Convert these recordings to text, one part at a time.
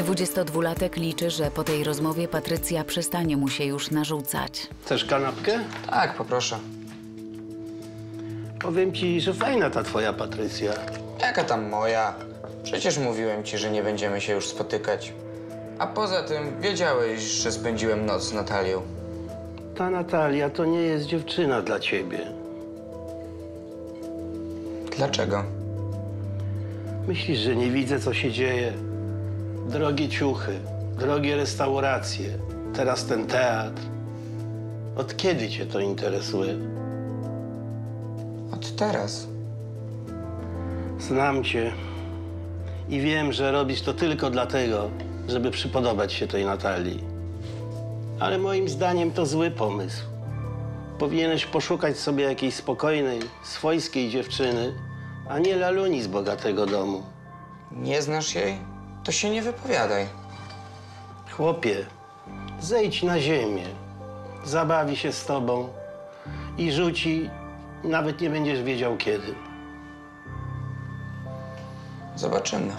22-latek liczy, że po tej rozmowie Patrycja przestanie mu się już narzucać. Chcesz kanapkę? Tak, poproszę. Powiem ci, że fajna ta twoja Patrycja. Jaka tam moja? Przecież mówiłem ci, że nie będziemy się już spotykać. A poza tym wiedziałeś, że spędziłem noc z Natalią. Ta Natalia to nie jest dziewczyna dla ciebie. Dlaczego? Myślisz, że nie widzę, co się dzieje? Drogie ciuchy, drogie restauracje, teraz ten teatr. Od kiedy cię to interesuje? Od teraz. Znam cię i wiem, że robisz to tylko dlatego, żeby przypodobać się tej Natalii. Ale moim zdaniem to zły pomysł. Powinieneś poszukać sobie jakiejś spokojnej, swojskiej dziewczyny, a nie laluni z bogatego domu. Nie znasz jej? To się nie wypowiadaj. Chłopie, zejdź na ziemię, zabawi się z tobą i rzuci, nawet nie będziesz wiedział kiedy. Zobaczymy.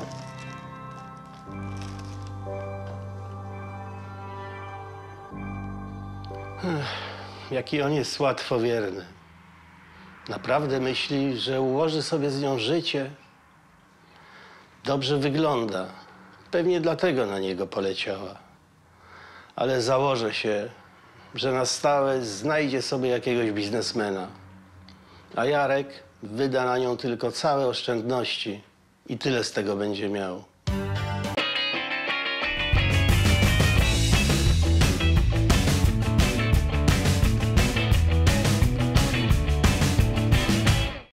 Jaki on jest łatwowierny. Naprawdę myśli, że ułoży sobie z nią życie? Dobrze wygląda. Pewnie dlatego na niego poleciała. Ale założę się, że na stałe znajdzie sobie jakiegoś biznesmena. A Jarek wyda na nią tylko całe oszczędności i tyle z tego będzie miał.